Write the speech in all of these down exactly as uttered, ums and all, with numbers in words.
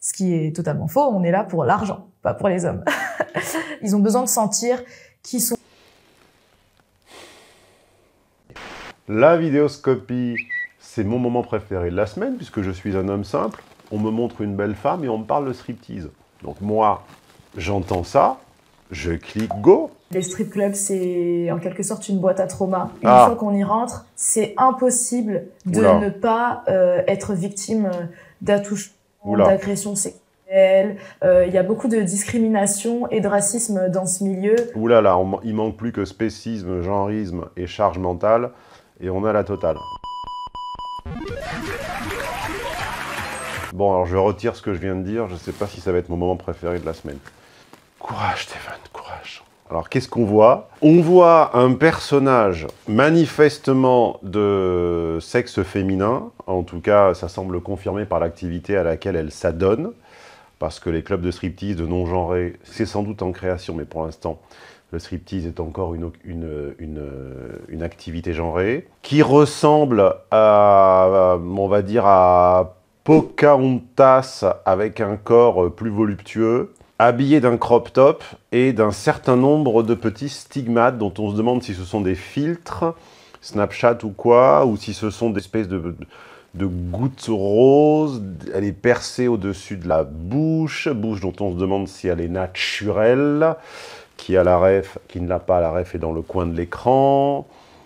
Ce qui est totalement faux, on est là pour l'argent, pas pour les hommes. Ils ont besoin de sentir qu'ils sont... La vidéoscopie, c'est mon moment préféré de la semaine, puisque je suis un homme simple. On me montre une belle femme et on me parle de striptease. Donc moi, j'entends ça, je clique go. Les strip clubs, c'est en quelque sorte une boîte à trauma. Une Ah. fois qu'on y rentre, c'est impossible de Oula. ne pas euh, être victime d'attouchements, Oula. d'agressions sexuelles. Euh, Il y a beaucoup de discrimination et de racisme dans ce milieu. Ouh là là, on- il manque plus que spécisme, genrisme et charge mentale, et on a la totale. Bon, alors je retire ce que je viens de dire, je ne sais pas si ça va être mon moment préféré de la semaine. Courage, Stéphane, courage. Alors, qu'est-ce qu'on voit? On voit un personnage manifestement de sexe féminin, en tout cas, ça semble confirmé par l'activité à laquelle elle s'adonne, parce que les clubs de striptease de non-genrés, c'est sans doute en création, mais pour l'instant, le striptease est encore une, une, une, une activité genrée, qui ressemble à, on va dire, à Pocahontas avec un corps plus voluptueux, habillé d'un crop top et d'un certain nombre de petits stigmates dont on se demande si ce sont des filtres, Snapchat ou quoi, ou si ce sont des espèces de, de gouttes roses. Elle est percée au-dessus de la bouche, bouche dont on se demande si elle est naturelle. Qui a la ref, qui ne l'a pas, la ref est dans le coin de l'écran.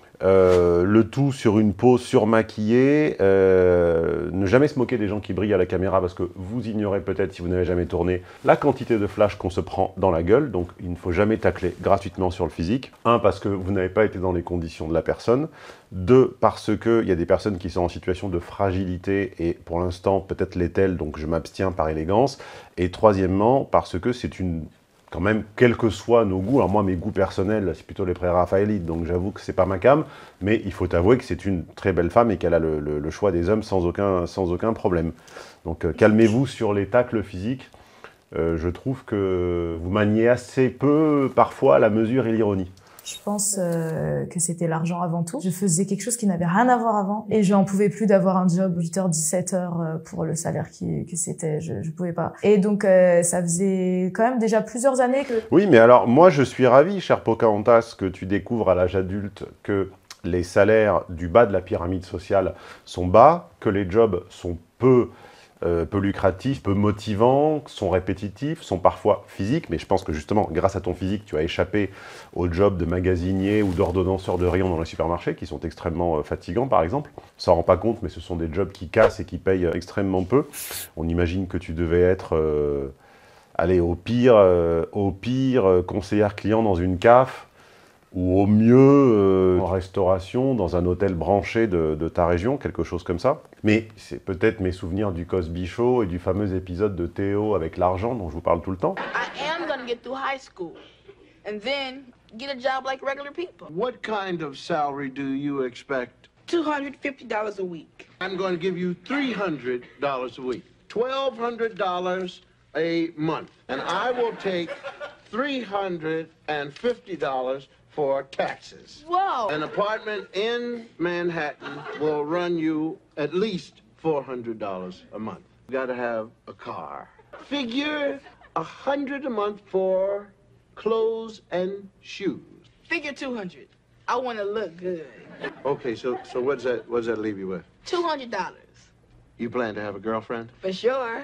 Euh, le tout sur une peau surmaquillée. Euh, ne jamais se moquer des gens qui brillent à la caméra parce que vous ignorez peut-être, si vous n'avez jamais tourné, la quantité de flash qu'on se prend dans la gueule. Donc il ne faut jamais tacler gratuitement sur le physique. Un, parce que vous n'avez pas été dans les conditions de la personne. Deux, parce qu'il y a des personnes qui sont en situation de fragilité et pour l'instant peut-être l'est-elle, donc je m'abstiens par élégance. Et troisièmement, parce que c'est une... quand même, quels que soient nos goûts, alors moi, mes goûts personnels, c'est plutôt les pré-raphaélites, donc j'avoue que c'est pas ma came, mais il faut avouer que c'est une très belle femme et qu'elle a le, le, le choix des hommes sans aucun, sans aucun problème. Donc euh, calmez-vous sur les tacles physiques. Euh, je trouve que vous maniez assez peu, parfois, la mesure et l'ironie. Je pense euh, que c'était l'argent avant tout. Je faisais quelque chose qui n'avait rien à voir avant et j'en pouvais plus d'avoir un job huit heures dix-sept heures euh, pour le salaire qui, que c'était. Je, je pouvais pas. Et donc euh, ça faisait quand même déjà plusieurs années que... Oui, mais alors moi je suis ravi, cher Pocahontas, que tu découvres à l'âge adulte que les salaires du bas de la pyramide sociale sont bas, que les jobs sont peu... Euh, peu lucratifs, peu motivants, sont répétitifs, sont parfois physiques, mais je pense que justement, grâce à ton physique, tu as échappé aux jobs de magasinier ou d'ordonnanceur de rayon dans les supermarchés, qui sont extrêmement euh, fatigants, par exemple. On s'en rend pas compte, mais ce sont des jobs qui cassent et qui payent euh, extrêmement peu. On imagine que tu devais être, euh, allez, au pire, euh, au pire euh, conseillère client dans une C A F, ou au mieux euh, en restauration, dans un hôtel branché de, de ta région, quelque chose comme ça. Mais c'est peut-être mes souvenirs du Cosby Show et du fameux épisode de Théo avec l'argent dont je vous parle tout le temps. I am gonna get through high school and then get a job like regular people. What kind of salary do you expect? two hundred fifty dollars a week. I'm going to give you three hundred dollars a week. twelve hundred dollars a month. And I will take three hundred fifty dollars for taxes. Whoa. An apartment in Manhattan will run you at least four hundred dollars a month. You got to have a car. Figure one hundred dollars a month for clothes and shoes. Figure two hundred. I want to look good. Okay, so so what's that what's that leave you with? two hundred dollars. You plan to have a girlfriend? For sure.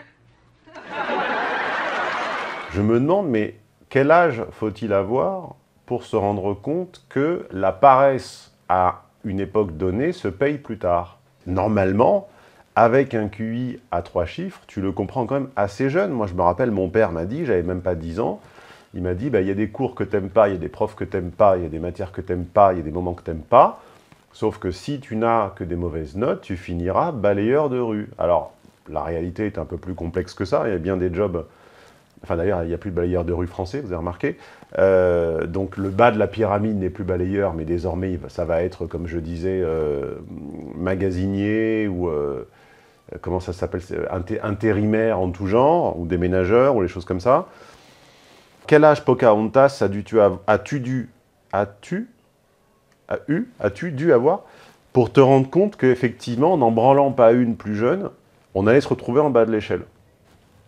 Je me demande, mais quel âge faut-il avoir pour se rendre compte que la paresse à une époque donnée se paye plus tard? Normalement, avec un Q I à trois chiffres, tu le comprends quand même assez jeune. Moi, je me rappelle, mon père m'a dit, j'avais même pas dix ans, il m'a dit, bah, il y a des cours que t'aimes pas, il y a des profs que t'aimes pas, il y a des matières que t'aimes pas, il y a des moments que t'aimes pas, sauf que si tu n'as que des mauvaises notes, tu finiras balayeur de rue. Alors, la réalité est un peu plus complexe que ça, il y a bien des jobs... Enfin d'ailleurs, il n'y a plus de balayeur de rue français, vous avez remarqué. Euh, donc le bas de la pyramide n'est plus balayeur, mais désormais, ça va être, comme je disais, euh, magasinier ou... Euh, comment ça s'appelle, inté intérimaire en tout genre, ou déménageur, ou les choses comme ça. Quel âge Pocahontas as-tu as-tu dû... As-tu as-tu as-tu dû avoir pour te rendre compte qu'effectivement, n'en branlant pas une plus jeune, on allait se retrouver en bas de l'échelle?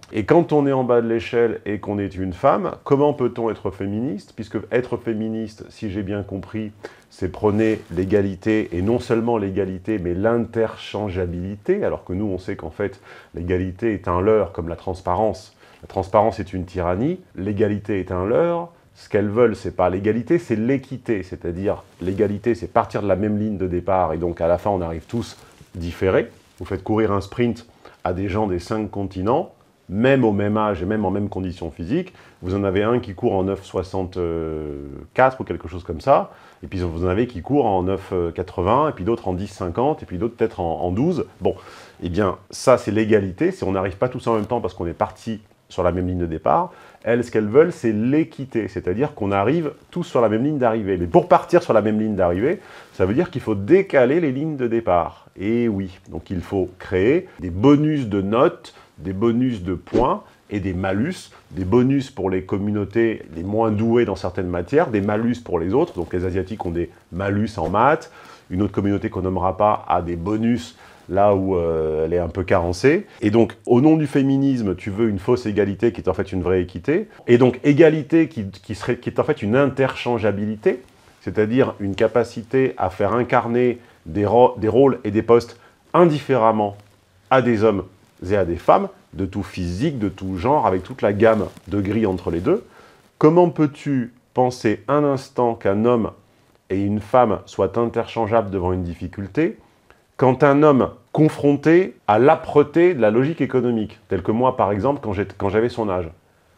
Et quand on est en bas de l'échelle et qu'on est une femme, comment peut-on être féministe? Puisque être féministe, si j'ai bien compris, c'est prôner l'égalité, et non seulement l'égalité, mais l'interchangeabilité, alors que nous, on sait qu'en fait, l'égalité est un leurre, comme la transparence. La transparence est une tyrannie, l'égalité est un leurre. Ce qu'elles veulent, c'est pas l'égalité, c'est l'équité. C'est-à-dire, l'égalité, c'est partir de la même ligne de départ, et donc à la fin, on arrive tous différés. Vous faites courir un sprint à des gens des cinq continents, même au même âge et même en même conditions physiques. Vous en avez un qui court en neuf soixante-quatre ou quelque chose comme ça, et puis vous en avez qui court en neuf quatre-vingts, et puis d'autres en dix cinquante, et puis d'autres peut-être en, en douze. Bon, eh bien, ça, c'est l'égalité. On n'arrive pas tous en même temps parce qu'on est parti sur la même ligne de départ. Elles, ce qu'elles veulent, c'est l'équité, c'est-à-dire qu'on arrive tous sur la même ligne d'arrivée. Mais pour partir sur la même ligne d'arrivée, ça veut dire qu'il faut décaler les lignes de départ. Et oui, donc il faut créer des bonus de notes, des bonus de points et des malus, des bonus pour les communautés les moins douées dans certaines matières, des malus pour les autres. Donc les Asiatiques ont des malus en maths, une autre communauté qu'on nommera pas a des bonus là où euh, elle est un peu carencée. Et donc, au nom du féminisme, tu veux une fausse égalité qui est en fait une vraie équité. Et donc, égalité qui, qui, serait, qui est en fait une interchangeabilité, c'est-à-dire une capacité à faire incarner des, des rôles et des postes indifféremment à des hommes et à des femmes, de tout physique, de tout genre, avec toute la gamme de gris entre les deux. Comment peux-tu penser un instant qu'un homme et une femme soient interchangeables devant une difficulté quand un homme confronté à l'âpreté de la logique économique, tel que moi, par exemple, quand j'avais son âge,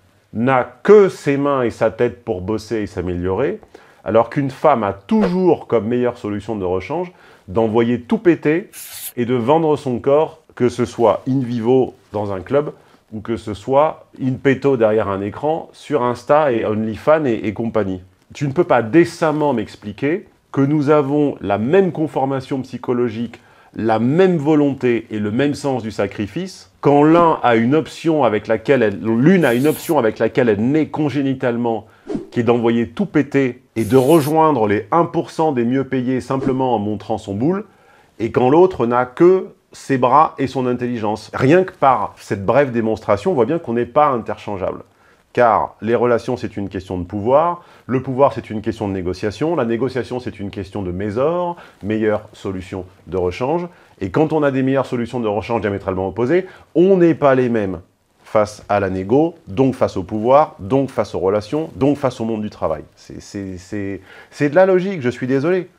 n'a que ses mains et sa tête pour bosser et s'améliorer, alors qu'une femme a toujours comme meilleure solution de rechange d'envoyer tout péter et de vendre son corps, que ce soit in vivo dans un club ou que ce soit in petto derrière un écran, sur Insta et OnlyFans et, et compagnie. Tu ne peux pas décemment m'expliquer que nous avons la même conformation psychologique, la même volonté et le même sens du sacrifice, quand l'un a une option avec laquelle elle, l'une a une option avec laquelle elle naît congénitalement, qui est d'envoyer tout péter et de rejoindre les un pour cent des mieux payés simplement en montrant son boule, et quand l'autre n'a que ses bras et son intelligence. Rien que par cette brève démonstration, on voit bien qu'on n'est pas interchangeable. Car les relations, c'est une question de pouvoir, le pouvoir, c'est une question de négociation, la négociation, c'est une question de mésor, meilleure solution de rechange, et quand on a des meilleures solutions de rechange diamétralement opposées, on n'est pas les mêmes face à la négo, donc face au pouvoir, donc face aux relations, donc face au monde du travail. C'est de la logique, je suis désolé.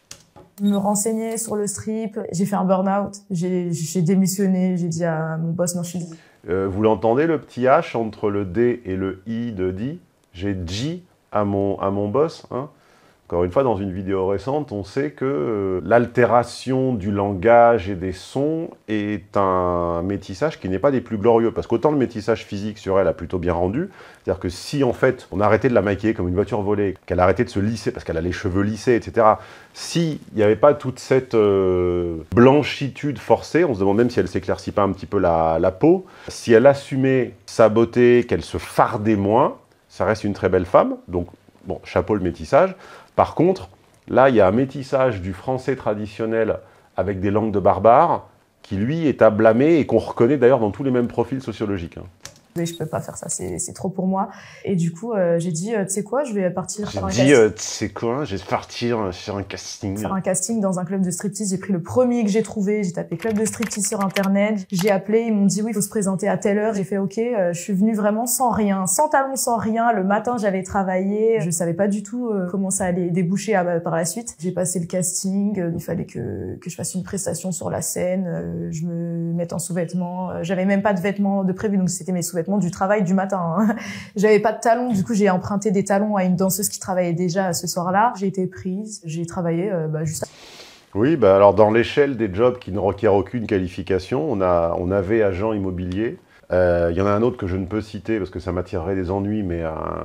Me renseigner sur le strip, j'ai fait un burn-out, j'ai démissionné, j'ai dit à mon boss, non, je suis dit. Euh, vous l'entendez, le petit H entre le D et le I de dit? J'ai G à mon, à mon boss. Hein. Encore une fois, dans une vidéo récente, on sait que euh, l'altération du langage et des sons est un métissage qui n'est pas des plus glorieux. Parce qu'autant le métissage physique sur elle a plutôt bien rendu, c'est-à-dire que si en fait on arrêtait de la maquiller comme une voiture volée, qu'elle arrêtait de se lisser parce qu'elle a les cheveux lissés, et cetera, s'il n'y avait pas toute cette euh, blanchitude forcée, on se demande même si elle ne s'éclaircit pas un petit peu la, la peau, si elle assumait sa beauté, qu'elle se fardait moins, ça reste une très belle femme, donc bon, chapeau le métissage. Par contre, là, il y a un métissage du français traditionnel avec des langues de barbares qui, lui, est à blâmer et qu'on reconnaît d'ailleurs dans tous les mêmes profils sociologiques. Hein. Mais je peux pas faire ça, c'est trop pour moi. Et du coup, euh, j'ai dit, euh, tu sais quoi, je vais partir faire un casting. J'ai dit, casting. euh, tu sais quoi, je vais partir sur un casting. Faire un casting dans un club de striptease. J'ai pris le premier que j'ai trouvé, j'ai tapé club de striptease sur internet. J'ai appelé, ils m'ont dit oui, il faut se présenter à telle heure. J'ai fait ok, euh, je suis venue vraiment sans rien, sans talons, sans rien. Le matin, j'avais travaillé, je savais pas du tout euh, comment ça allait déboucher à, par la suite. J'ai passé le casting, euh, il fallait que que je fasse une prestation sur la scène, euh, je me mette en sous-vêtements. Euh, j'avais même pas de vêtements de prévu, donc c'était mes sous-vêtements du travail du matin. Hein. J'avais pas de talons, du coup j'ai emprunté des talons à une danseuse qui travaillait déjà ce soir-là. J'ai été prise, j'ai travaillé euh, bah, juste. Oui, bah alors dans l'échelle des jobs qui ne requièrent aucune qualification, on a, on avait agent immobilier. Il euh, y en a un autre que je ne peux citer parce que ça m'attirerait des ennuis, mais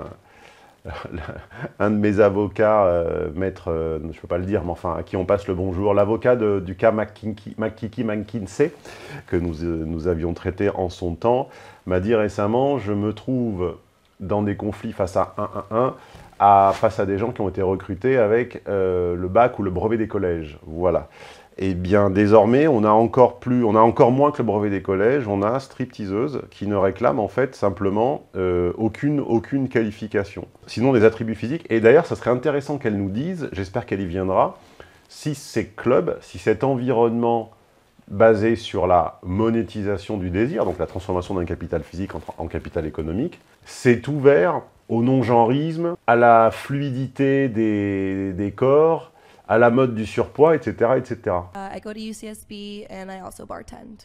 un, un de mes avocats, euh, maître, euh, je ne peux pas le dire, mais enfin à qui on passe le bonjour, l'avocat du cas McKinsey, McKinsey que nous, euh, nous avions traité en son temps, m'a dit récemment, je me trouve dans des conflits face à un un un, à, face à des gens qui ont été recrutés avec euh, le bac ou le brevet des collèges. Voilà. eh bien désormais on a encore plus, on a encore moins que le brevet des collèges, on a stripteaseuse qui ne réclame en fait simplement euh, aucune, aucune qualification. Sinon des attributs physiques, et d'ailleurs ça serait intéressant qu'elle nous dise, j'espère qu'elle y viendra, si ces clubs, si cet environnement basé sur la monétisation du désir, donc la transformation d'un capital physique en, en capital économique, c'est ouvert au non-genrisme, à la fluidité des, des corps, à la mode du surpoids, et cetera, et cetera. Uh, I go to U C S B and I also bartend.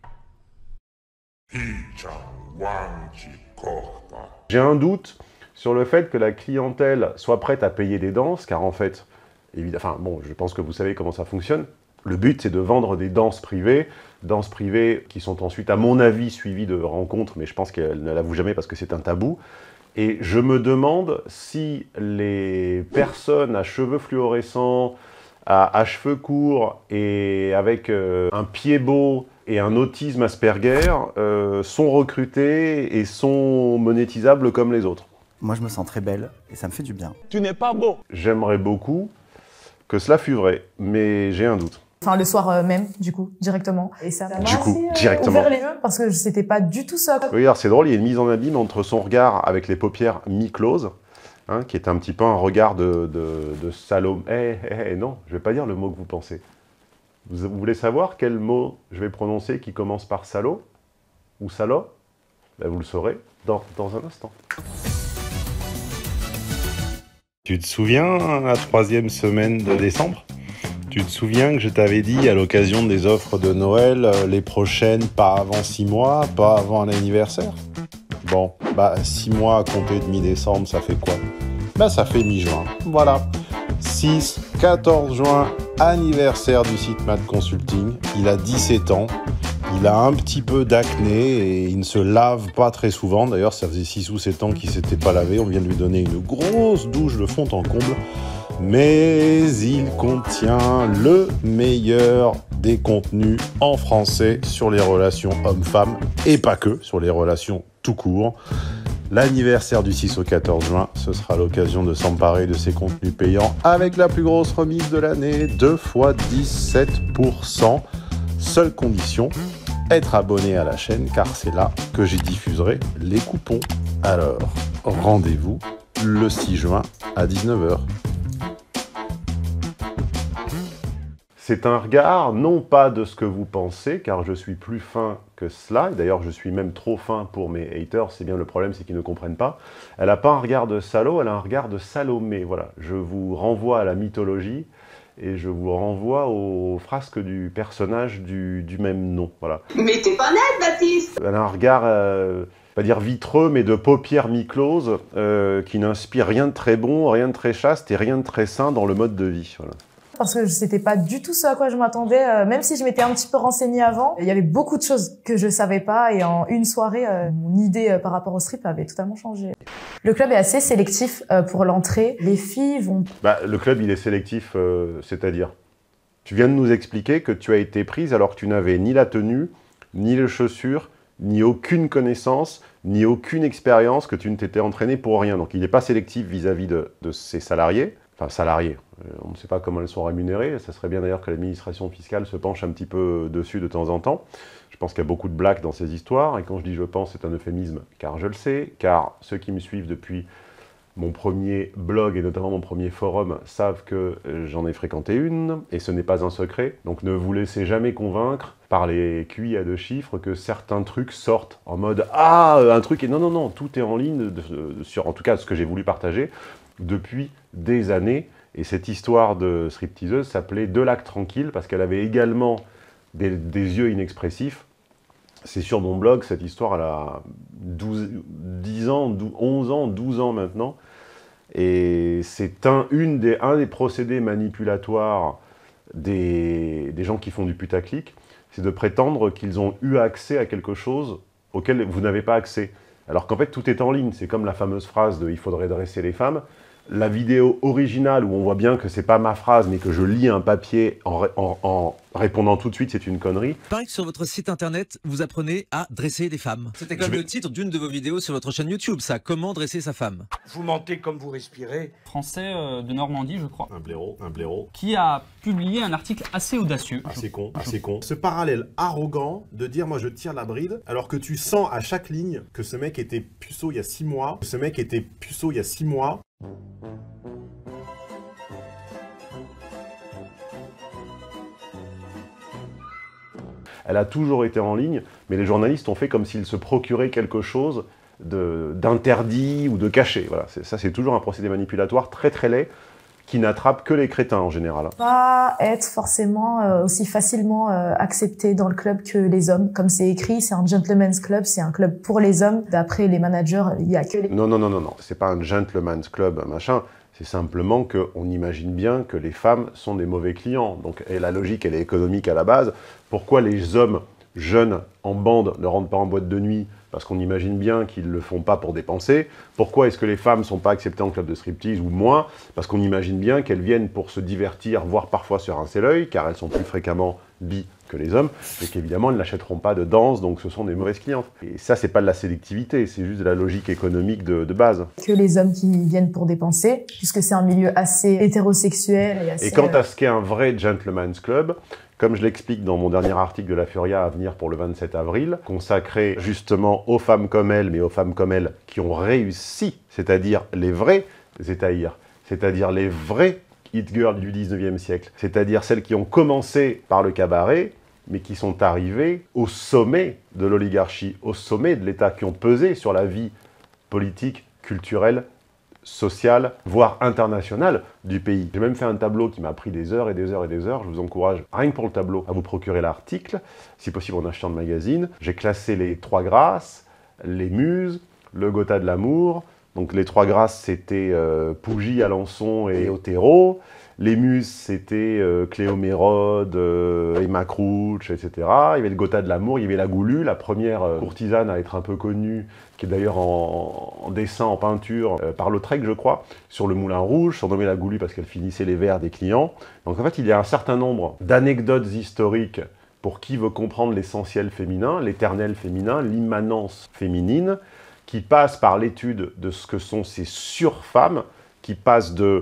J'ai un doute sur le fait que la clientèle soit prête à payer des danses, car en fait, évidemment, enfin bon, je pense que vous savez comment ça fonctionne. Le but, c'est de vendre des danses privées, danses privées qui sont ensuite, à mon avis, suivies de rencontres, mais je pense qu'elle ne l'avoue jamais parce que c'est un tabou. Et je me demande si les personnes à cheveux fluorescents, à, à cheveux courts et avec euh, un pied beau et un autisme Asperger euh, sont recrutées et sont monétisables comme les autres. Moi, je me sens très belle et ça me fait du bien. Tu n'es pas beau. J'aimerais beaucoup que cela fût vrai, mais j'ai un doute. Enfin, le soir euh, même, du coup, directement. Et ça m'a Du coup, assez, euh, directement. ouvert les yeux parce que c'était pas du tout ça. Oui, alors c'est drôle, il y a une mise en abîme entre son regard avec les paupières mi-closes, hein, qui est un petit peu un regard de, de, de Salomé. Eh, eh, eh, non, je vais pas dire le mot que vous pensez. Vous, vous voulez savoir quel mot je vais prononcer qui commence par salaud ou salot? Ben, vous le saurez dans, dans un instant. Tu te souviens, la troisième semaine de décembre? Tu te souviens que je t'avais dit à l'occasion des offres de Noël, euh, les prochaines pas avant six mois, pas avant un anniversaire? Bon, bah six mois à compter de mi-décembre, ça fait quoi? Bah ça fait mi-juin, voilà. six, quatorze juin, anniversaire du site Mad Consulting. Il a dix-sept ans, il a un petit peu d'acné et il ne se lave pas très souvent. D'ailleurs, ça faisait six ou sept ans qu'il ne s'était pas lavé. On vient de lui donner une grosse douche de fond en comble. Mais il contient le meilleur des contenus en français sur les relations hommes-femmes et pas que, sur les relations tout court. L'anniversaire du six au quatorze juin, ce sera l'occasion de s'emparer de ces contenus payants avec la plus grosse remise de l'année, deux fois dix-sept pour cent. Seule condition, être abonné à la chaîne car c'est là que j'y diffuserai les coupons. Alors, rendez-vous le six juin à dix-neuf heures. C'est un regard, non pas de ce que vous pensez, car je suis plus fin que cela, et d'ailleurs je suis même trop fin pour mes haters, c'est bien le problème, c'est qu'ils ne comprennent pas. Elle n'a pas un regard de salaud, elle a un regard de Salomé, voilà. Je vous renvoie à la mythologie, et je vous renvoie aux frasques du personnage du, du même nom, voilà. Mais t'es pas net, Baptiste. Elle a un regard, euh, pas dire vitreux, mais de paupières mi-closes, euh, qui n'inspire rien de très bon, rien de très chaste, et rien de très sain dans le mode de vie, voilà. Parce que c'était pas du tout ce à quoi je m'attendais, euh, même si je m'étais un petit peu renseignée avant. Il y avait beaucoup de choses que je savais pas et en une soirée, euh, mon idée euh, par rapport au strip avait totalement changé. Le club est assez sélectif euh, pour l'entrée. Les filles vont... Bah, le club, il est sélectif, euh, c'est-à-dire, tu viens de nous expliquer que tu as été prise alors que tu n'avais ni la tenue, ni les chaussures, ni aucune connaissance, ni aucune expérience, que tu ne t'étais entraîné pour rien. Donc il n'est pas sélectif vis-à-vis de, de ses salariés. Enfin, salariés, euh, on ne sait pas comment elles sont rémunérées, ça serait bien d'ailleurs que l'administration fiscale se penche un petit peu dessus de temps en temps. Je pense qu'il y a beaucoup de blagues dans ces histoires, et quand je dis je pense, c'est un euphémisme, car je le sais, car ceux qui me suivent depuis mon premier blog, et notamment mon premier forum, savent que j'en ai fréquenté une, et ce n'est pas un secret. Donc ne vous laissez jamais convaincre par les Q I à deux chiffres que certains trucs sortent en mode « Ah, un truc !» et non, non, non, tout est en ligne, de, de, sur en tout cas ce que j'ai voulu partager, depuis des années, et cette histoire de stripteaseuse s'appelait Deux lacs tranquilles, parce qu'elle avait également des, des yeux inexpressifs. C'est sur mon blog, cette histoire, elle a douze, dix ans, douze, onze ans, douze ans maintenant, et c'est un, une des, un des procédés manipulatoires des, des gens qui font du putaclic, c'est de prétendre qu'ils ont eu accès à quelque chose auquel vous n'avez pas accès. Alors qu'en fait, tout est en ligne. C'est comme la fameuse phrase de « il faudrait dresser les femmes ». la vidéo originale où on voit bien que c'est pas ma phrase, mais que je lis un papier en, en, en répondant tout de suite, c'est une connerie. Il paraît que sur votre site internet, vous apprenez à dresser des femmes. C'était comme vais... le titre d'une de vos vidéos sur votre chaîne YouTube, ça, comment dresser sa femme. Vous mentez comme vous respirez. Français euh, de Normandie, je crois. Un blaireau, un blaireau. Qui a publié un article assez audacieux. Assez con, assez con. Ce parallèle arrogant de dire moi je tire la bride, alors que tu sens à chaque ligne que ce mec était puceau il y a six mois, que ce mec était puceau il y a six mois. Elle a toujours été en ligne, mais les journalistes ont fait comme s'ils se procuraient quelque chose d'interdit ou de caché. Voilà, ça, c'est toujours un procédé manipulatoire très très laid qui n'attrape que les crétins en général. Pas être forcément euh, aussi facilement euh, accepté dans le club que les hommes. Comme c'est écrit, c'est un gentleman's club, c'est un club pour les hommes. D'après les managers, il y a que les... Non, non, non, non, non. C'est pas un gentleman's club, machin. C'est simplement qu'on imagine bien que les femmes sont des mauvais clients. Donc, et la logique, elle est économique à la base. Pourquoi les hommes jeunes en bande ne rentrent pas en boîte de nuit? Parce qu'on imagine bien qu'ils ne le font pas pour dépenser. Pourquoi est-ce que les femmes ne sont pas acceptées en club de striptease ou moins? Parce qu'on imagine bien qu'elles viennent pour se divertir, voire parfois se rincer l'œil, car elles sont plus fréquemment bi que les hommes, et qu'évidemment, elles n'achèteront pas de danse, donc ce sont des mauvaises clientes. Et ça, c'est pas de la sélectivité, c'est juste de la logique économique de, de base. Que les hommes qui viennent pour dépenser, puisque c'est un milieu assez hétérosexuel et assez... Et quant à ce qu'est un vrai gentleman's club, comme je l'explique dans mon dernier article de La Furia à venir pour le vingt-sept avril, consacré justement aux femmes comme elles, mais aux femmes comme elles qui ont réussi, c'est-à-dire les vrais zétaïrs, c'est-à-dire les vrais hit girls du dix-neuvième siècle, c'est-à-dire celles qui ont commencé par le cabaret, mais qui sont arrivées au sommet de l'oligarchie, au sommet de l'État, qui ont pesé sur la vie politique, culturelle, sociale, voire internationale du pays. J'ai même fait un tableau qui m'a pris des heures et des heures et des heures. Je vous encourage, rien que pour le tableau, à vous procurer l'article, si possible en achetant le magazine. J'ai classé les trois grâces, les muses, le Gotha de l'amour. Donc les trois grâces, c'était euh, Pougy, Alençon et Otero. Les muses, c'était euh, Cléo Mérode, euh, Emma Crouch, et cetera. Il y avait le Gotha de l'amour, il y avait la Goulue, la première euh, courtisane à être un peu connue, qui est d'ailleurs en, en dessin, en peinture, euh, par Lautrec, je crois, sur le Moulin Rouge, surnommée la Goulue parce qu'elle finissait les verres des clients. Donc en fait, il y a un certain nombre d'anecdotes historiques pour qui veut comprendre l'essentiel féminin, l'éternel féminin, l'immanence féminine, qui passe par l'étude de ce que sont ces surfemmes, qui passent de...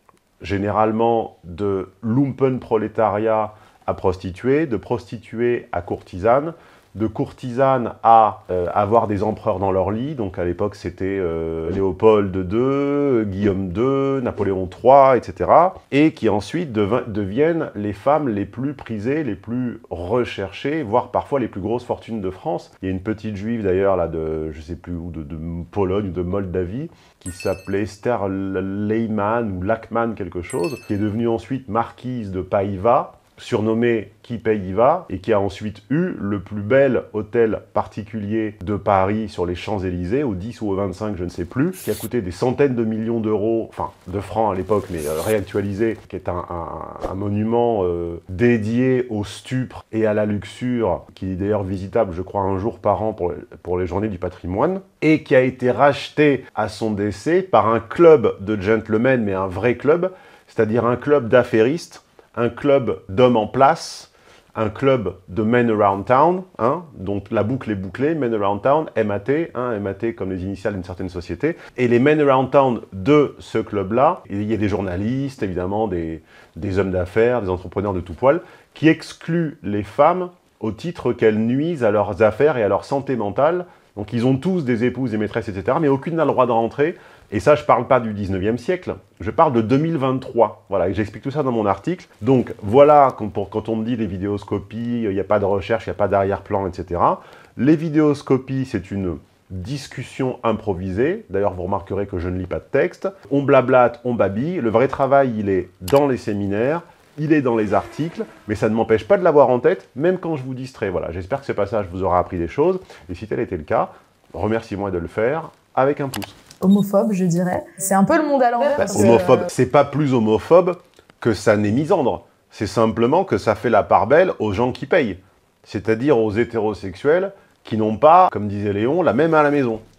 généralement de lumpenprolétariat à prostituée, de prostituée à courtisane, de courtisane à euh, avoir des empereurs dans leur lit. Donc à l'époque, c'était euh, Léopold deux, Guillaume deux, Napoléon trois, et cetera. Et qui ensuite deviennent les femmes les plus prisées, les plus recherchées, voire parfois les plus grosses fortunes de France. Il y a une petite juive d'ailleurs, là, de je sais plus où, de, de Pologne ou de Moldavie, qui s'appelait Esther Lehmann ou Lachmann quelque chose, qui est devenue ensuite marquise de Païva, surnommée Qui paye y va, et qui a ensuite eu le plus bel hôtel particulier de Paris sur les Champs-Élysées, au dix ou au vingt-cinq, je ne sais plus, qui a coûté des centaines de millions d'euros, enfin de francs à l'époque, mais euh, réactualisé, qui est un, un, un monument euh, dédié au stupre et à la luxure, qui est d'ailleurs visitable, je crois, un jour par an pour, pour les journées du patrimoine, et qui a été racheté à son décès par un club de gentlemen, mais un vrai club, c'est-à-dire un club d'affairistes, un club d'hommes en place, un club de men around town, hein, donc la boucle est bouclée, men around town, M A T, hein, M A T comme les initiales d'une certaine société. Et les men around town de ce club-là, il y a des journalistes, évidemment, des, des hommes d'affaires, des entrepreneurs de tout poil, qui excluent les femmes au titre qu'elles nuisent à leurs affaires et à leur santé mentale. Donc ils ont tous des épouses, des maîtresses, et cetera, mais aucune n'a le droit de rentrer. Et ça, je ne parle pas du dix-neuvième siècle, je parle de deux mille vingt-trois. Voilà, et j'explique tout ça dans mon article. Donc voilà, quand, pour, quand on me dit les vidéoscopies, il n'y a pas de recherche, il n'y a pas d'arrière-plan, et cetera. Les vidéoscopies, c'est une discussion improvisée. D'ailleurs, vous remarquerez que je ne lis pas de texte. On blablate, on babille. Le vrai travail, il est dans les séminaires, il est dans les articles, mais ça ne m'empêche pas de l'avoir en tête, même quand je vous distrais. Voilà, j'espère que ce passage vous aura appris des choses. Et si tel était le cas, remerciez-moi de le faire avec un pouce. Homophobe, je dirais. C'est un peu le monde à l'envers. Bah, homophobe, que... c'est pas plus homophobe que ça n'est misandre. C'est simplement que ça fait la part belle aux gens qui payent. C'est-à-dire aux hétérosexuels qui n'ont pas, comme disait Léon, la même à la maison.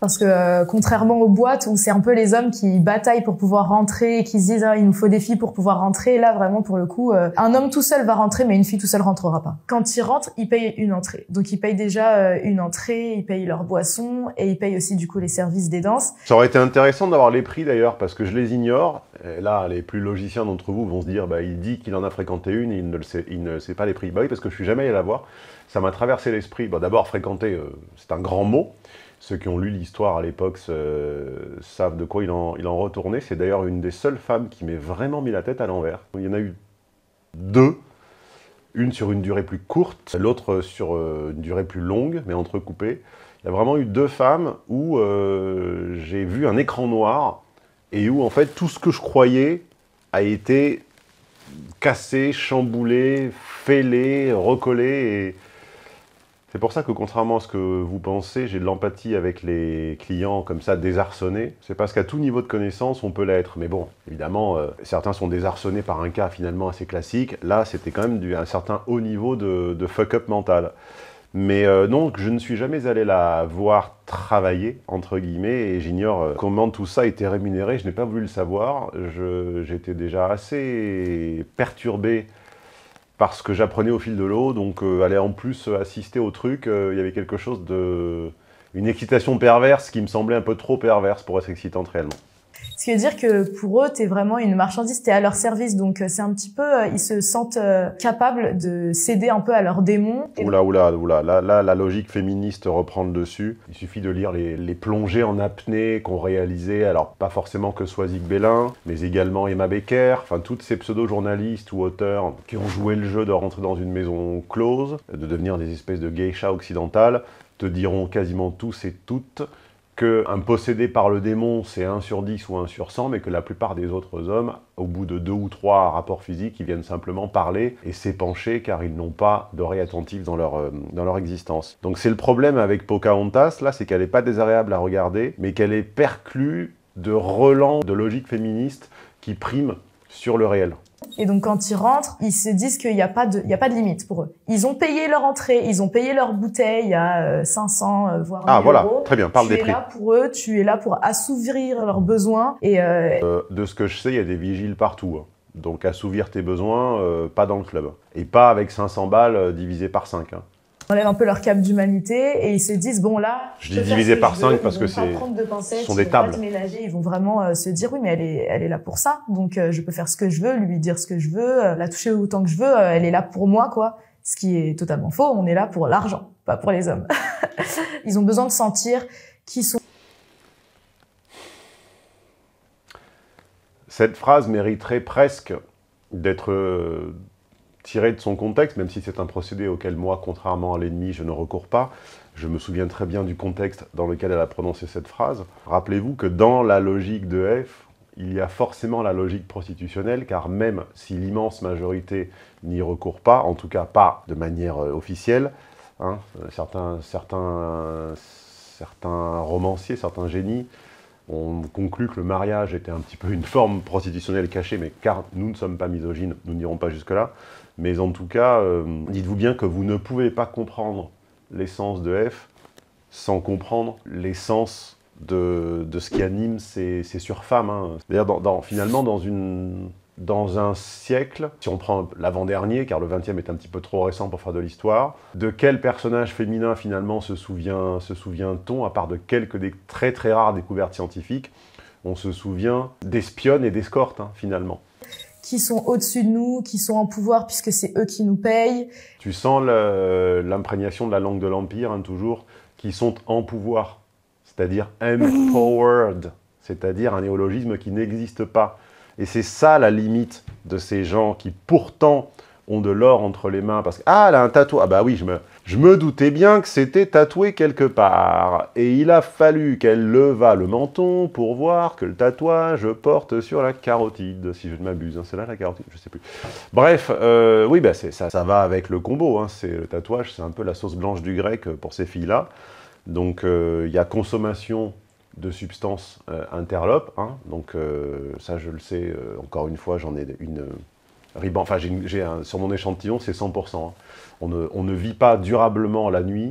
Parce que euh, contrairement aux boîtes où c'est un peu les hommes qui bataillent pour pouvoir rentrer et qui se disent ah, il nous faut des filles pour pouvoir rentrer, là vraiment pour le coup euh, un homme tout seul va rentrer mais une fille tout seule rentrera pas. Quand ils rentrent, ils payent une entrée. Donc ils payent déjà euh, une entrée, ils payent leur boisson et ils payent aussi du coup les services des danses. Ça aurait été intéressant d'avoir les prix d'ailleurs parce que je les ignore. Et là, les plus logiciens d'entre vous vont se dire bah, il dit qu'il en a fréquenté une et il ne, le sait, il ne sait pas les prix. Bah oui, parce que je suis jamais allé la voir. Ça m'a traversé l'esprit. Bon, d'abord, fréquenter, euh, c'est un grand mot. Ceux qui ont lu l'histoire à l'époque euh, savent de quoi il en, il en retournait. C'est d'ailleurs une des seules femmes qui m'ait vraiment mis la tête à l'envers. Il y en a eu deux. Une sur une durée plus courte, l'autre sur euh, une durée plus longue, mais entrecoupée. Il y a vraiment eu deux femmes où euh, j'ai vu un écran noir et où, en fait, tout ce que je croyais a été cassé, chamboulé, fêlé, recollé. Et c'est pour ça que, contrairement à ce que vous pensez, j'ai de l'empathie avec les clients comme ça désarçonnés. C'est parce qu'à tout niveau de connaissance, on peut l'être. Mais bon, évidemment, euh, certains sont désarçonnés par un cas finalement assez classique. Là, c'était quand même du, un certain haut niveau de, de fuck-up mental. Mais euh, non, je ne suis jamais allé la voir travailler, entre guillemets, et j'ignore euh, comment tout ça était rémunéré. Je n'ai pas voulu le savoir. J'étais déjà assez perturbé parce que j'apprenais au fil de l'eau, donc euh, aller en plus assister au truc, euh, il y avait quelque chose de... une excitation perverse qui me semblait un peu trop perverse pour être excitante réellement. Ce qui veut dire que pour eux, t'es vraiment une marchandise, t'es à leur service, donc c'est un petit peu, euh, ils se sentent euh, capables de céder un peu à leurs démons. Oula, oula, oula, là, là, la logique féministe reprend le dessus. Il suffit de lire les, les plongées en apnée qu'ont réalisées, alors pas forcément que Soisig Bellin, mais également Emma Becker, enfin toutes ces pseudo-journalistes ou auteurs qui ont joué le jeu de rentrer dans une maison close, de devenir des espèces de geishas occidentales, te diront quasiment tous et toutes qu'un possédé par le démon, c'est un sur dix ou un sur cent, mais que la plupart des autres hommes, au bout de deux ou trois rapports physiques, ils viennent simplement parler et s'épancher car ils n'ont pas d'oreille attentive dans leur, euh, dans leur existence. Donc c'est le problème avec Pocahontas, là, c'est qu'elle n'est pas désagréable à regarder, mais qu'elle est perclue de relents de logique féministe qui priment sur le réel. Et donc quand ils rentrent, ils se disent qu'il n'y a pas de, il y a pas de limite pour eux. Ils ont payé leur entrée, ils ont payé leur bouteille à cinq cents euh, voire ah, mille voilà, euros. Très bien, parle tu des prix. Tu es là pour eux, tu es là pour assouvir leurs besoins. Et euh... Euh, de ce que je sais, il y a des vigiles partout. Hein. Donc assouvir tes besoins, euh, pas dans le club. Et pas avec cinq cents balles euh, divisé par cinq. Hein. On enlève un peu leur cape d'humanité et ils se disent bon là je dis divisé par cinq parce que c'est ce sont des tables. Ménager, ils vont vraiment euh, se dire oui mais elle est elle est là pour ça donc euh, je peux faire ce que je veux, lui dire ce que je veux, euh, la toucher autant que je veux, euh, elle est là pour moi quoi. Ce qui est totalement faux, on est là pour l'argent, pas pour les hommes. Ils ont besoin de sentir qu'ils sont. Cette phrase mériterait presque d'être euh, tiré de son contexte, même si c'est un procédé auquel moi, contrairement à l'ennemi, je ne recours pas. Je me souviens très bien du contexte dans lequel elle a prononcé cette phrase. Rappelez-vous que dans la logique de F, il y a forcément la logique prostitutionnelle, car même si l'immense majorité n'y recourt pas, en tout cas pas de manière euh, officielle, hein, certains, certains, certains romanciers, certains génies ont conclu que le mariage était un petit peu une forme prostitutionnelle cachée, mais car nous ne sommes pas misogynes, nous n'irons pas jusque-là. Mais en tout cas, euh, dites-vous bien que vous ne pouvez pas comprendre l'essence de F sans comprendre l'essence de, de ce qui anime ces, ces surfemmes. Hein. D'ailleurs, dans, dans, finalement, dans, une, dans un siècle, si on prend l'avant-dernier, car le vingtième est un petit peu trop récent pour faire de l'histoire, de quel personnage féminin finalement se souvient, se souvient-on, à part de quelques des très très rares découvertes scientifiques, on se souvient d'espionnes et d'escortes, hein, finalement. Qui sont au-dessus de nous, qui sont en pouvoir puisque c'est eux qui nous payent. Tu sens l'imprégnation de la langue de l'Empire, hein, toujours, qui sont en pouvoir, c'est-à-dire empowered, c'est-à-dire un néologisme qui n'existe pas. Et c'est ça la limite de ces gens qui pourtant ont de l'or entre les mains, parce que « Ah, elle a un tatouage !» Ah bah oui, je me, je me doutais bien que c'était tatoué quelque part. Et il a fallu qu'elle levât le menton pour voir que le tatouage porte sur la carotide, si je ne m'abuse. Hein, c'est là la carotide, je sais plus. Bref, euh, oui, bah ça, ça va avec le combo. Hein, le tatouage, c'est un peu la sauce blanche du grec pour ces filles-là. Donc, il euh, y a consommation de substances euh, interlopes. Hein, donc, euh, ça, je le sais, euh, encore une fois, j'en ai une... Riban, enfin, j'ai, j'ai un, sur mon échantillon, c'est cent pour cent. Hein. On, ne, on ne vit pas durablement la nuit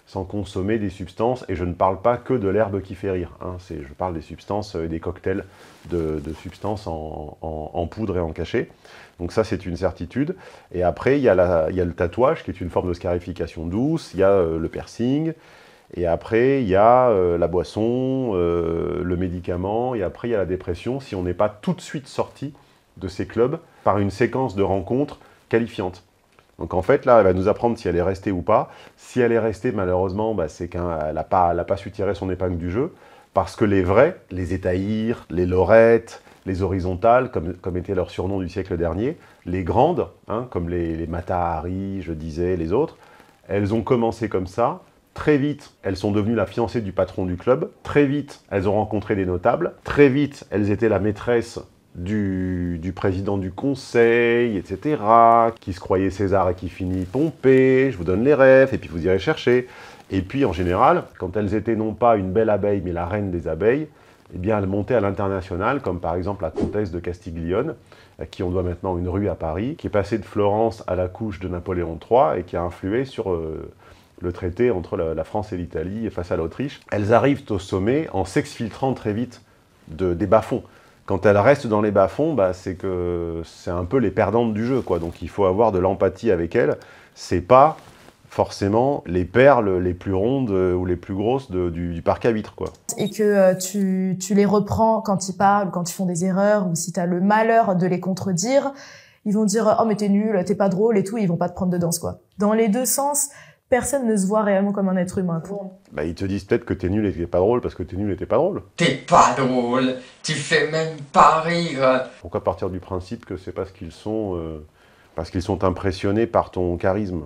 sans consommer des substances, et je ne parle pas que de l'herbe qui fait rire, hein, je parle des substances, euh, des cocktails de, de substances en, en, en poudre et en cachet. Donc ça, c'est une certitude. Et après, il y, a la, il y a le tatouage, qui est une forme de scarification douce, il y a euh, le piercing, et après, il y a euh, la boisson, euh, le médicament, et après, il y a la dépression, si on n'est pas tout de suite sorti de ces clubs par une séquence de rencontres qualifiantes. Donc en fait, là, elle va nous apprendre si elle est restée ou pas. Si elle est restée, malheureusement, bah, c'est qu'elle n'a pas, elle a pas su tirer son épingle du jeu, parce que les vrais, les étaïrs, les lorettes, les horizontales, comme, comme était leur surnom du siècle dernier, les grandes, hein, comme les, les Mata Hari, je disais, les autres, elles ont commencé comme ça. Très vite, elles sont devenues la fiancée du patron du club. Très vite, elles ont rencontré des notables. Très vite, elles étaient la maîtresse Du, du président du conseil, et cetera, qui se croyait César et qui finit Pompée, je vous donne les rêves, et puis vous irez chercher. Et puis, en général, quand elles étaient non pas une belle abeille, mais la reine des abeilles, eh bien, elles montaient à l'international, comme par exemple la comtesse de Castiglione, à qui on doit maintenant une rue à Paris, qui est passée de Florence à la couche de Napoléon trois, et qui a influé sur euh, le traité entre la, la France et l'Italie face à l'Autriche. Elles arrivent au sommet en s'exfiltrant très vite de, des bas-fonds. Quand elles restent dans les bas-fonds, bah, c'est que c'est un peu les perdantes du jeu, quoi. Donc il faut avoir de l'empathie avec elles. C'est pas forcément les perles les plus rondes ou les plus grosses de, du, du parc à vitres, quoi. Et que euh, tu, tu les reprends quand ils parlent, quand ils font des erreurs, ou si tu as le malheur de les contredire, ils vont dire « Oh mais t'es nul, t'es pas drôle » et tout, ils vont pas te prendre dedans, quoi. Dans les deux sens, personne ne se voit réellement comme un être humain. Bah, ils te disent peut-être que t'es nul et que t'es pas drôle parce que t'es nul et t'es pas drôle. T'es pas drôle, tu fais même pas rire. Pourquoi partir du principe que c'est parce qu'ils sont, euh, parce qu'ils sont impressionnés par ton charisme?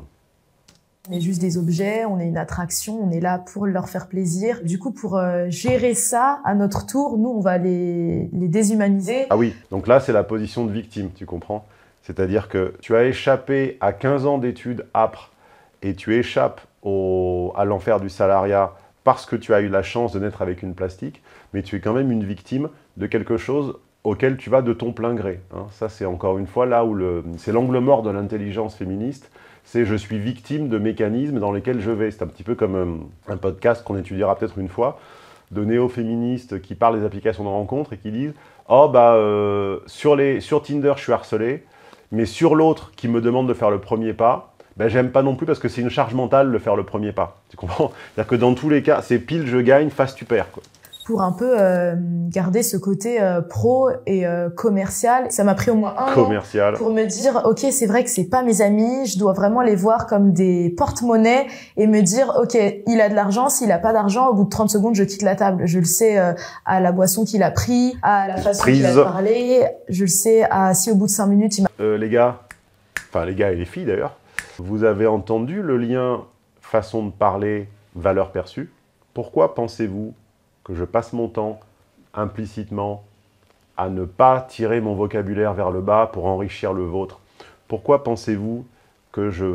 On est juste des objets, on est une attraction, on est là pour leur faire plaisir. Du coup, pour euh, gérer ça, à notre tour, nous, on va les, les déshumaniser. Ah oui, donc là, c'est la position de victime, tu comprends? C'est-à-dire que tu as échappé à quinze ans d'études âpres et tu échappes au, à l'enfer du salariat parce que tu as eu la chance de naître avec une plastique, mais tu es quand même une victime de quelque chose auquel tu vas de ton plein gré. Hein. Ça, c'est encore une fois là où le, c'est l'angle mort de l'intelligence féministe, c'est je suis victime de mécanismes dans lesquels je vais. C'est un petit peu comme un, un podcast qu'on étudiera peut-être une fois, de néo-féministes qui parlent des applications de rencontres et qui disent « Oh, bah, euh, sur, les, sur Tinder, je suis harcelé, mais sur l'autre qui me demande de faire le premier pas, ben, j'aime pas non plus parce que c'est une charge mentale de faire le premier pas. » Tu comprends? C'est-à-dire que dans tous les cas, c'est pile je gagne, face tu perds, quoi. Pour un peu euh, garder ce côté euh, pro et euh, commercial. Ça m'a pris au moins un commercial. an pour me dire, ok, c'est vrai que c'est pas mes amis, je dois vraiment les voir comme des porte-monnaies et me dire, ok, il a de l'argent, s'il a pas d'argent, au bout de trente secondes, je quitte la table. Je le sais euh, à la boisson qu'il a pris, à la façon qu'il a parlé, je le sais à si au bout de cinq minutes, il m'a... Euh, les gars, enfin les gars et les filles d'ailleurs, vous avez entendu le lien façon de parler, valeur perçue? Pourquoi pensez-vous que je passe mon temps implicitement à ne pas tirer mon vocabulaire vers le bas pour enrichir le vôtre? Pourquoi pensez-vous que je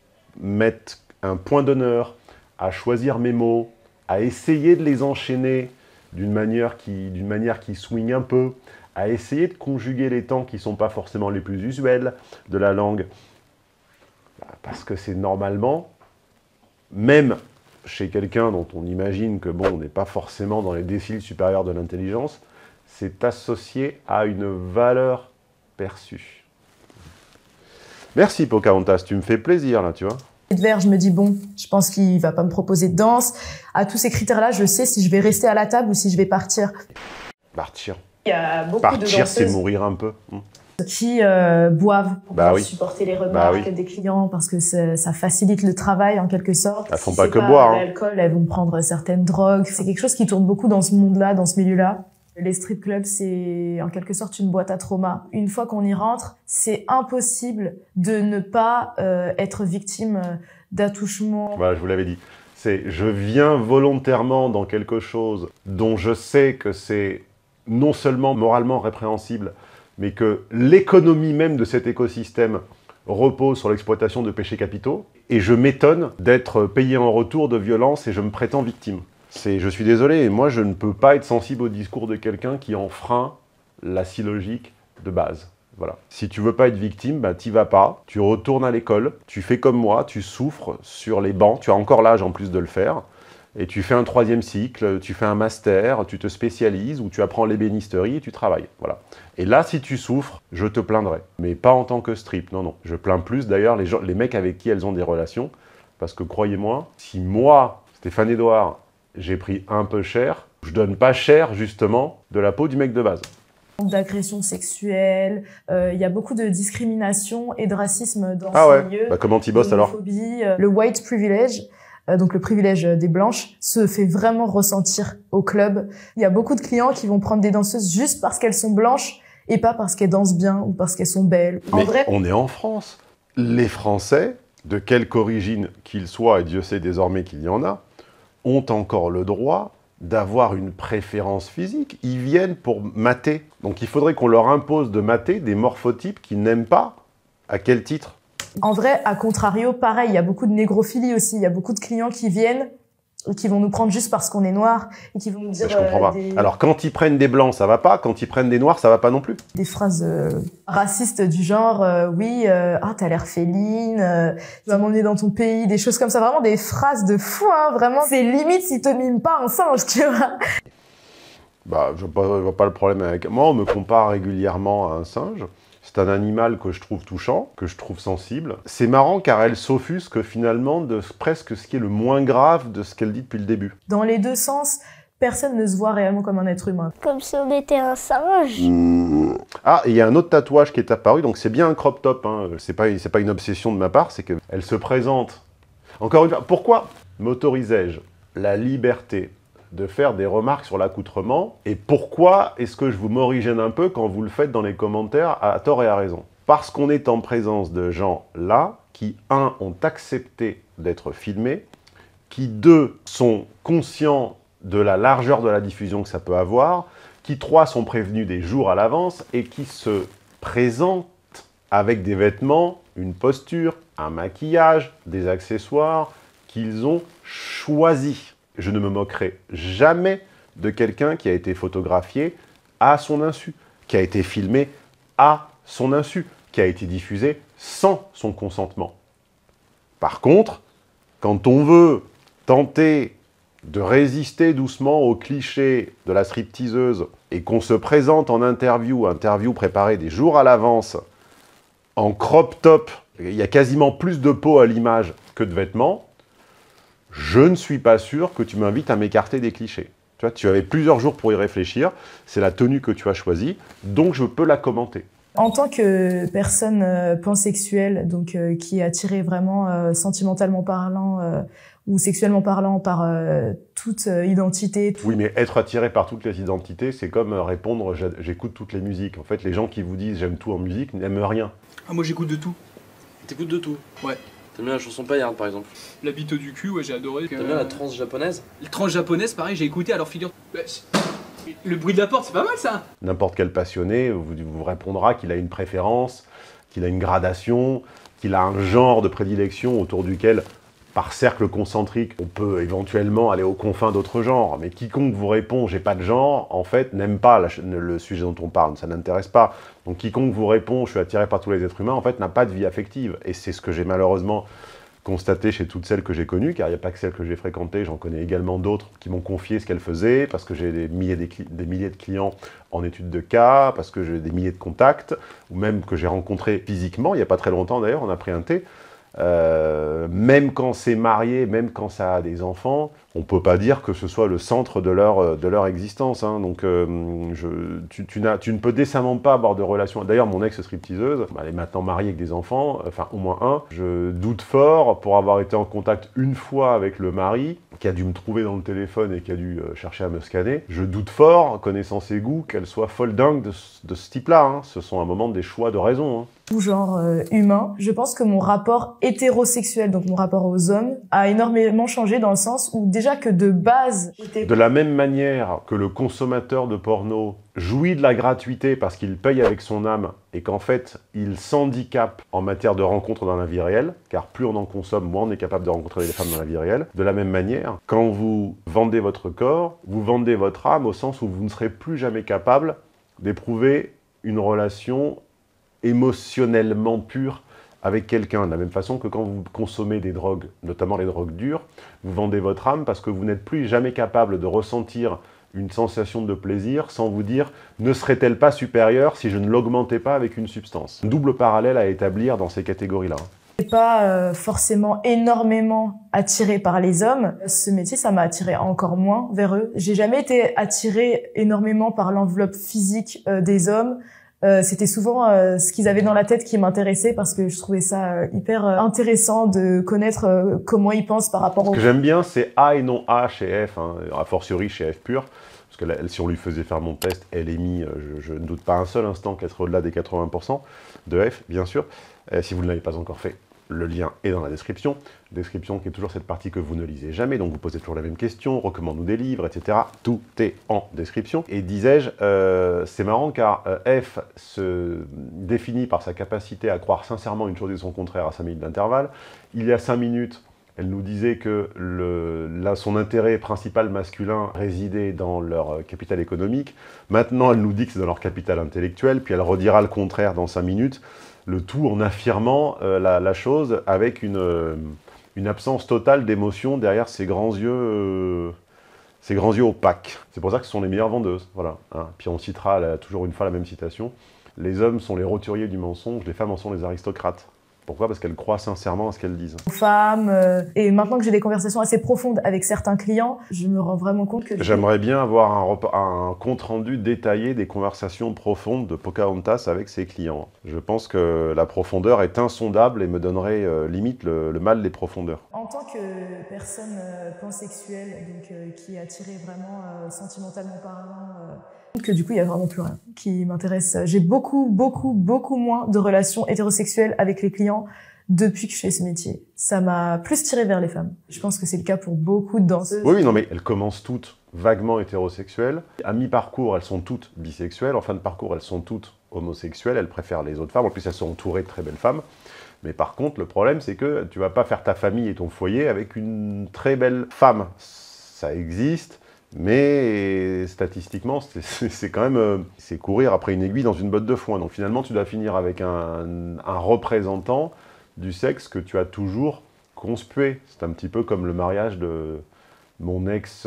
mette un point d'honneur à choisir mes mots, à essayer de les enchaîner d'une manière qui, d'une manière qui swing un peu, à essayer de conjuguer les temps qui ne sont pas forcément les plus usuels de la langue? Parce que c'est normalement, même chez quelqu'un dont on imagine que, bon, on n'est pas forcément dans les déciles supérieurs de l'intelligence, c'est associé à une valeur perçue. Merci Pocahontas, tu me fais plaisir là, tu vois. Vers, je me dis, bon, je pense qu'il va pas me proposer de danse. À tous ces critères-là, je sais si je vais rester à la table ou si je vais partir. Partir. Il y a beaucoup Partir, de danseuses c'est mourir un peu. qui euh, boivent pour bah oui. supporter les remarques bah oui. des clients parce que ça facilite le travail en quelque sorte. Elles font si pas que pas boire. Hein. L'alcool, elles vont prendre certaines drogues. C'est quelque chose qui tourne beaucoup dans ce monde-là, dans ce milieu-là. Les strip clubs, c'est en quelque sorte une boîte à trauma. Une fois qu'on y rentre, c'est impossible de ne pas euh, être victime d'attouchements. Voilà, je vous l'avais dit. C'est je viens volontairement dans quelque chose dont je sais que c'est non seulement moralement répréhensible, mais que l'économie même de cet écosystème repose sur l'exploitation de péchés capitaux, et je m'étonne d'être payé en retour de violence et je me prétends victime. C'est, je suis désolé, et moi je ne peux pas être sensible au discours de quelqu'un qui enfreint la syllogique de base. Voilà. Si tu veux pas être victime, bah, t'y vas pas, tu retournes à l'école, tu fais comme moi, tu souffres sur les bancs, tu as encore l'âge en plus de le faire, et tu fais un troisième cycle, tu fais un master, tu te spécialises, ou tu apprends l'ébénisterie et tu travailles. Voilà. Et là, si tu souffres, je te plaindrai. Mais pas en tant que strip, non, non. Je plains plus d'ailleurs les, gens, les mecs avec qui elles ont des relations, parce que croyez-moi, si moi, Stéphane Edouard, j'ai pris un peu cher, je donne pas cher, justement, de la peau du mec de base. D'agression sexuelle, il euh, y a beaucoup de discrimination et de racisme dans ah ce ouais. milieu. Bah comment t'y bosses alors? euh, Le white privilege, euh, donc le privilège des blanches, se fait vraiment ressentir au club. Il y a beaucoup de clients qui vont prendre des danseuses juste parce qu'elles sont blanches et pas parce qu'elles dansent bien ou parce qu'elles sont belles. Mais en vrai, on est en France. Les Français, de quelque origine qu'ils soient, et Dieu sait désormais qu'il y en a, ont encore le droit d'avoir une préférence physique. Ils viennent pour mater. Donc il faudrait qu'on leur impose de mater des morphotypes qu'ils n'aiment pas. À quel titre? En vrai, à contrario, pareil, il y a beaucoup de négrophilie aussi. Il y a beaucoup de clients qui viennent et qui vont nous prendre juste parce qu'on est noir et qui vont nous dire... Je comprends euh, pas. des... Alors quand ils prennent des blancs, ça va pas. Quand ils prennent des noirs, ça va pas non plus. Des phrases euh, racistes du genre euh, oui, euh, ah t'as l'air féline, euh, tu vas m'emmener dans ton pays, des choses comme ça. Vraiment des phrases de fou, hein. Vraiment, c'est limite s'ils te miment pas un singe, tu vois. Bah, je vois pas, je vois pas le problème avec... Moi, on me compare régulièrement à un singe. C'est un animal que je trouve touchant, que je trouve sensible. C'est marrant car elle s'offusque finalement de presque ce qui est le moins grave de ce qu'elle dit depuis le début. Dans les deux sens, personne ne se voit réellement comme un être humain. Comme si on était un singe. Mmh. Ah, et il y a un autre tatouage qui est apparu, donc c'est bien un crop top, hein. C'est pas, c'est pas une obsession de ma part, c'est qu'elle se présente. Encore une fois, pourquoi m'autorisais-je la liberté de faire des remarques sur l'accoutrement, et pourquoi est-ce que je vous m'origine un peu quand vous le faites dans les commentaires à tort et à raison? Parce qu'on est en présence de gens là qui, un, ont accepté d'être filmés, qui, deux, sont conscients de la largeur de la diffusion que ça peut avoir, qui, trois, sont prévenus des jours à l'avance et qui se présentent avec des vêtements, une posture, un maquillage, des accessoires qu'ils ont choisis. Je ne me moquerai jamais de quelqu'un qui a été photographié à son insu, qui a été filmé à son insu, qui a été diffusé sans son consentement. Par contre, quand on veut tenter de résister doucement au cliché de la stripteaseuse et qu'on se présente en interview, interview préparée des jours à l'avance, en crop top, il y a quasiment plus de peau à l'image que de vêtements, je ne suis pas sûr que tu m'invites à m'écarter des clichés. Tu vois, tu avais plusieurs jours pour y réfléchir, c'est la tenue que tu as choisie, donc je peux la commenter. En tant que personne euh, pansexuelle, donc euh, qui est attirée vraiment euh, sentimentalement parlant euh, ou sexuellement parlant par euh, toute euh, identité. Oui, mais être attiré par toutes les identités, c'est comme euh, répondre « j'écoute toutes les musiques ». En fait, les gens qui vous disent « j'aime tout en musique » n'aiment rien. Ah, moi j'écoute de tout. T'écoutes de tout? Ouais. T'aimes bien la chanson paillarde par exemple? La bite du cul, ouais, j'ai adoré. T'aimes bien la trance japonaise? La trance japonaise, pareil, j'ai écouté, alors figure... Le bruit de la porte, c'est pas mal ça. N'importe quel passionné vous, vous répondra qu'il a une préférence, qu'il a une gradation, qu'il a un genre de prédilection autour duquel, par cercle concentrique, on peut éventuellement aller aux confins d'autres genres. Mais quiconque vous répond « j'ai pas de genre », en fait, n'aime pas la, le sujet dont on parle, ça n'intéresse pas. Donc quiconque vous répond « je suis attiré par tous les êtres humains », en fait, n'a pas de vie affective. Et c'est ce que j'ai malheureusement constaté chez toutes celles que j'ai connues, car il n'y a pas que celles que j'ai fréquentées, j'en connais également d'autres qui m'ont confié ce qu'elles faisaient, parce que j'ai des milliers, des, des milliers de clients en études de cas, parce que j'ai des milliers de contacts, ou même que j'ai rencontrés physiquement, il n'y a pas très longtemps d'ailleurs, on a pris un thé. Euh, même quand c'est marié, même quand ça a des enfants, on ne peut pas dire que ce soit le centre de leur, de leur existence. Hein. Donc, euh, je, tu, tu, n'as, tu ne peux décemment pas avoir de relation. D'ailleurs, mon ex-stripteaseuse, elle est maintenant mariée avec des enfants, enfin au moins un. Je doute fort, pour avoir été en contact une fois avec le mari, qui a dû me trouver dans le téléphone et qui a dû euh, chercher à me scanner, je doute fort, connaissant ses goûts, qu'elle soit folle dingue de, de ce type-là. Hein. Ce sont à un moment des choix de raison. Hein. Tout genre euh, humain. Je pense que mon rapport hétérosexuel, donc mon rapport aux hommes, a énormément changé dans le sens où déjà que de base... De la même manière que le consommateur de porno jouit de la gratuité parce qu'il paye avec son âme et qu'en fait, il s'handicape en matière de rencontres dans la vie réelle, car plus on en consomme, moins on est capable de rencontrer des femmes dans la vie réelle. De la même manière, quand vous vendez votre corps, vous vendez votre âme au sens où vous ne serez plus jamais capable d'éprouver une relation émotionnellement pur avec quelqu'un. De la même façon que quand vous consommez des drogues, notamment les drogues dures, vous vendez votre âme parce que vous n'êtes plus jamais capable de ressentir une sensation de plaisir sans vous dire « ne serait-elle pas supérieure si je ne l'augmentais pas avec une substance ?» Un double parallèle à établir dans ces catégories-là. Je suis pas euh, forcément énormément attirée par les hommes. Ce métier, ça m'a attirée encore moins vers eux. J'ai jamais été attirée énormément par l'enveloppe physique euh, des hommes. Euh, c'était souvent euh, ce qu'ils avaient dans la tête qui m'intéressait parce que je trouvais ça euh, hyper euh, intéressant de connaître euh, comment ils pensent par rapport au... Ce que j'aime bien, c'est A et non A chez F, hein, a fortiori chez F pur. Parce que là, si on lui faisait faire mon test, elle est mise, je, je ne doute pas un seul instant qu'elle serait au-delà des quatre-vingts pour cent de F, bien sûr. Euh, si vous ne l'avez pas encore fait, le lien est dans la description. Description qui est toujours cette partie que vous ne lisez jamais, donc vous posez toujours la même question, recommande-nous des livres, et cetera. Tout est en description. Et disais-je, euh, c'est marrant car euh, F se définit par sa capacité à croire sincèrement une chose et son contraire à cinq minutes d'intervalle. Il y a cinq minutes, elle nous disait que le, là, son intérêt principal masculin résidait dans leur capital économique. Maintenant, elle nous dit que c'est dans leur capital intellectuel, puis elle redira le contraire dans cinq minutes. Le tout en affirmant euh, la, la chose avec une, euh, une absence totale d'émotion derrière ses grands yeux, euh, ses grands yeux opaques. C'est pour ça que ce sont les meilleures vendeuses. Voilà, hein. Puis on citera là, toujours une fois la même citation. Les hommes sont les roturiers du mensonge, les femmes en sont les aristocrates. Pourquoi? Parce qu'elles croient sincèrement à ce qu'elles disent. Femmes, euh, et maintenant que j'ai des conversations assez profondes avec certains clients, je me rends vraiment compte que... J'aimerais bien avoir un, un compte-rendu détaillé des conversations profondes de Pocahontas avec ses clients. Je pense que la profondeur est insondable et me donnerait euh, limite le, le mal des profondeurs. En tant que personne euh, pansexuelle, donc, euh, qui est attirée vraiment euh, sentimentalement parlant, euh, que du coup il y a vraiment plus rien qui m'intéresse. J'ai beaucoup, beaucoup, beaucoup moins de relations hétérosexuelles avec les clients depuis que je fais ce métier. Ça m'a plus tiré vers les femmes. Je pense que c'est le cas pour beaucoup de danseuses. Oui, oui, non, mais elles commencent toutes vaguement hétérosexuelles. À mi-parcours, elles sont toutes bisexuelles. En fin de parcours, elles sont toutes homosexuelles. Elles préfèrent les autres femmes. En plus, elles sont entourées de très belles femmes. Mais par contre, le problème, c'est que tu vas pas faire ta famille et ton foyer avec une très belle femme. Ça existe. Mais statistiquement, c'est quand même euh, c'est courir après une aiguille dans une botte de foin. Donc finalement, tu dois finir avec un, un représentant du sexe que tu as toujours conspué. C'est un petit peu comme le mariage de mon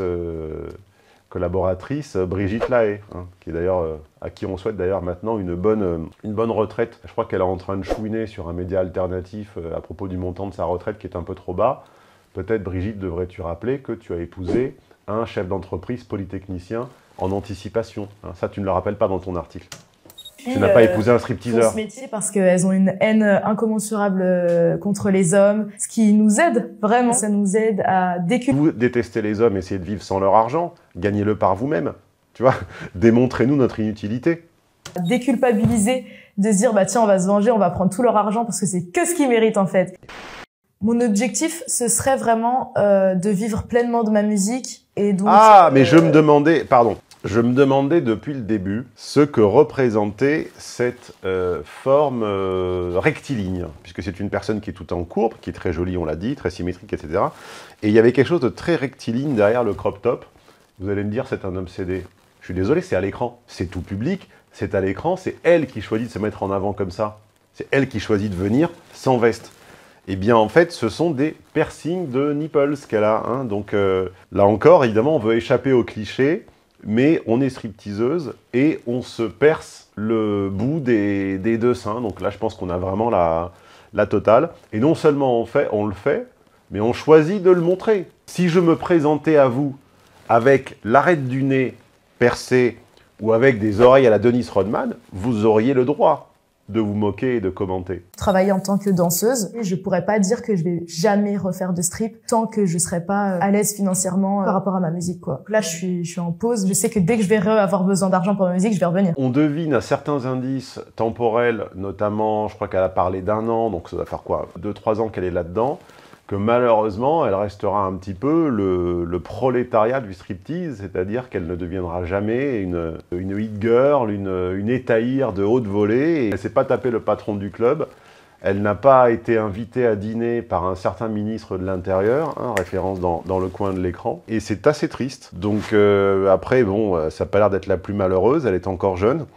ex-collaboratrice euh, Brigitte Lahaye, hein, qui est d'ailleurs euh, à qui on souhaite d'ailleurs maintenant une bonne, euh, une bonne retraite. Je crois qu'elle est en train de chouiner sur un média alternatif euh, à propos du montant de sa retraite qui est un peu trop bas. Peut-être, Brigitte, devrais-tu rappeler que tu as épousé un chef d'entreprise polytechnicien en anticipation. Hein, ça, tu ne le rappelles pas dans ton article. Puis, tu n'as pas euh, épousé un stripteaseur. Ce métier parce qu'elles ont une haine incommensurable euh, contre les hommes, ce qui nous aide vraiment. Ça nous aide à déculpabiliser. Vous détestez les hommes, essayez de vivre sans leur argent, gagnez-le par vous-même. Tu vois, démontrez-nous notre inutilité. Déculpabiliser, de se dire bah tiens on va se venger, on va prendre tout leur argent parce que c'est que ce qu'ils méritent en fait. Mon objectif, ce serait vraiment euh, de vivre pleinement de ma musique et donc... Ah, euh, mais je me demandais, pardon, je me demandais depuis le début ce que représentait cette euh, forme euh, rectiligne, puisque c'est une personne qui est tout en courbe, qui est très jolie, on l'a dit, très symétrique, et cetera. Et il y avait quelque chose de très rectiligne derrière le crop top. Vous allez me dire, c'est un obsédé. Je suis désolé, c'est à l'écran. C'est tout public, c'est à l'écran, c'est elle qui choisit de se mettre en avant comme ça. C'est elle qui choisit de venir sans veste. Eh bien, en fait, ce sont des piercings de nipples qu'elle a. Hein. Donc, euh, là encore, évidemment, on veut échapper aux clichés, mais on est stripteaseuse et on se perce le bout des, des deux seins. Donc là, je pense qu'on a vraiment la, la totale. Et non seulement on, fait, on le fait, mais on choisit de le montrer. Si je me présentais à vous avec l'arête du nez percée ou avec des oreilles à la Dennis Rodman, vous auriez le droit de vous moquer et de commenter. Travailler en tant que danseuse, je pourrais pas dire que je vais jamais refaire de strip tant que je serais pas à l'aise financièrement par rapport à ma musique, quoi. Là, je suis, je suis en pause. Je sais que dès que je vais avoir besoin d'argent pour ma musique, je vais revenir. On devine à certains indices temporels, notamment, je crois qu'elle a parlé d'un an, donc ça doit faire quoi, deux, trois ans qu'elle est là-dedans, que malheureusement, elle restera un petit peu le, le prolétariat du striptease, c'est-à-dire qu'elle ne deviendra jamais une, une hit girl, une, une étaïre de haute volée. Et elle ne s'est pas tapé le patron du club. Elle n'a pas été invitée à dîner par un certain ministre de l'Intérieur, hein, référence dans, dans le coin de l'écran. Et c'est assez triste. Donc euh, après, bon, ça n'a pas l'air d'être la plus malheureuse, elle est encore jeune.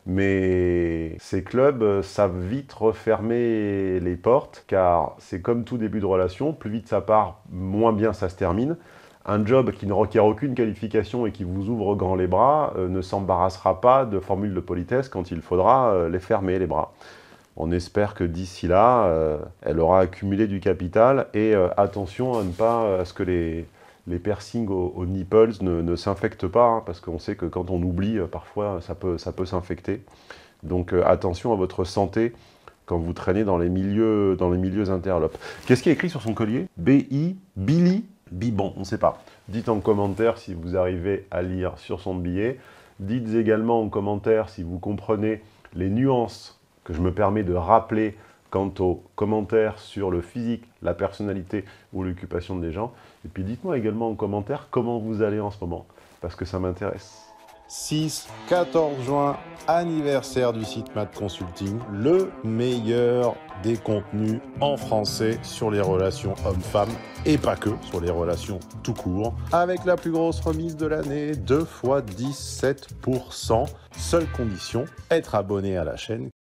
Mais ces clubs savent vite refermer les portes, car c'est comme tout début de relation, plus vite ça part, moins bien ça se termine. Un job qui ne requiert aucune qualification et qui vous ouvre grand les bras euh, ne s'embarrassera pas de formules de politesse quand il faudra euh, les fermer, les bras. On espère que d'ici là, euh, elle aura accumulé du capital et euh, attention à ne pas à ce que les, les piercings aux, aux nipples ne, ne s'infectent pas, hein, parce qu'on sait que quand on oublie, euh, parfois ça peut, ça peut s'infecter. Donc euh, attention à votre santé quand vous traînez dans les milieux, dans les milieux interlopes. Qu'est-ce qui est écrit sur son collier? B I, Billy Bibon, on ne sait pas. Dites en commentaire si vous arrivez à lire sur son billet. Dites également en commentaire si vous comprenez les nuances que je me permets de rappeler quant aux commentaires sur le physique, la personnalité ou l'occupation des gens. Et puis dites-moi également en commentaire comment vous allez en ce moment, parce que ça m'intéresse. six quatorze juin, anniversaire du site Mad Consulting, le meilleur des contenus en français sur les relations hommes-femmes et pas que, sur les relations tout court, avec la plus grosse remise de l'année, deux fois dix-sept pour cent. Seule condition, être abonné à la chaîne.